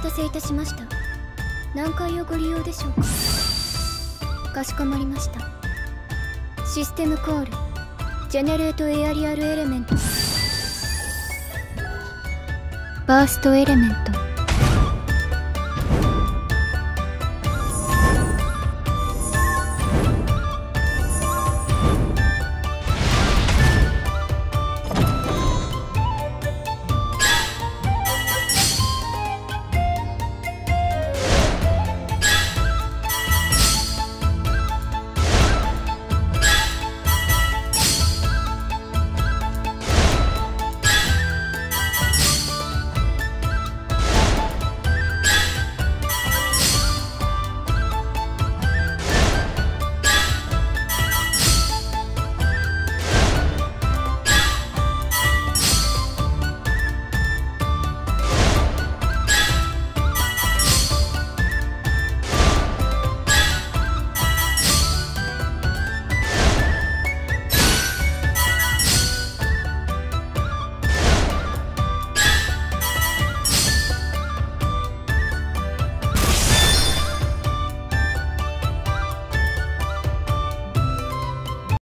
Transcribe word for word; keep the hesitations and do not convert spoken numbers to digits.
たせいたしました。何階をご利用でしょうか。かしこまりました。システムコールジェネレートエアリアルエレメントバーストエレメント